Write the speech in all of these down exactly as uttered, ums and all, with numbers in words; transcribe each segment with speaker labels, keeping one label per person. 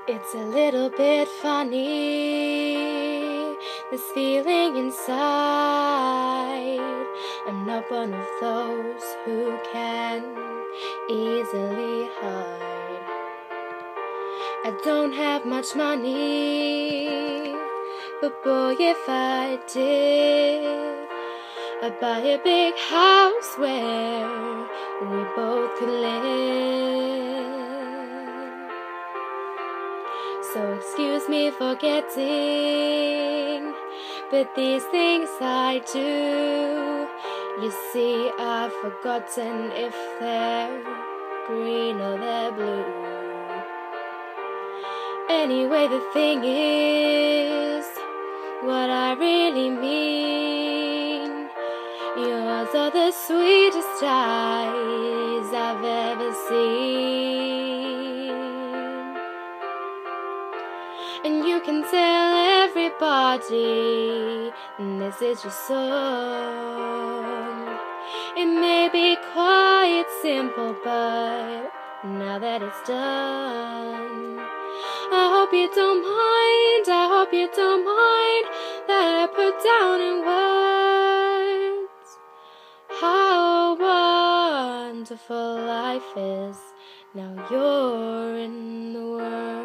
Speaker 1: It's a little bit funny, this feeling inside. I'm not one of those who can easily hide. I don't have much money, but boy, if I did, I'd buy a big house where we both could live. So excuse me for getting, but these things I do, you see, I've forgotten if they're green or they're blue. Anyway, the thing is, what I really mean, yours are the sweetest eyes I've ever seen. And you can tell everybody this is your song. It may be quite simple, but now that it's done, I hope you don't mind, I hope you don't mind that I put down in words how wonderful life is now you're in the world.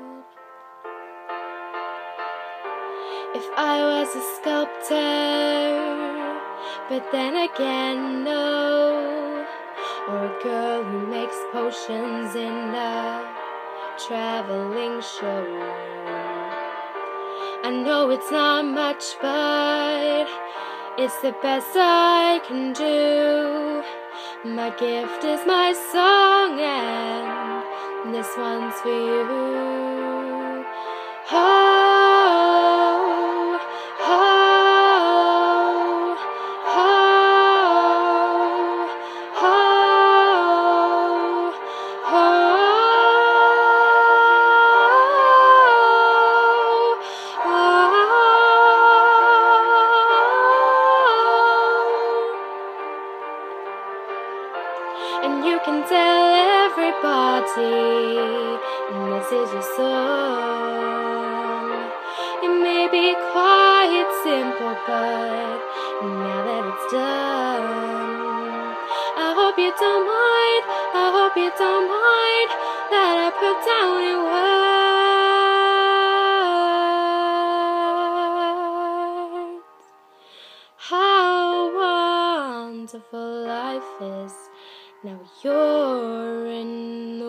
Speaker 1: If I was a sculptor, but then again no, or a girl who makes potions in a traveling show, I know it's not much, but it's the best I can do. My gift is my song, and this one's for you. Oh, and you can tell everybody this is your song. It may be quite simple, but now that it's done, I hope you don't mind, I hope you don't mind that I put down in words how wonderful life is now you're in the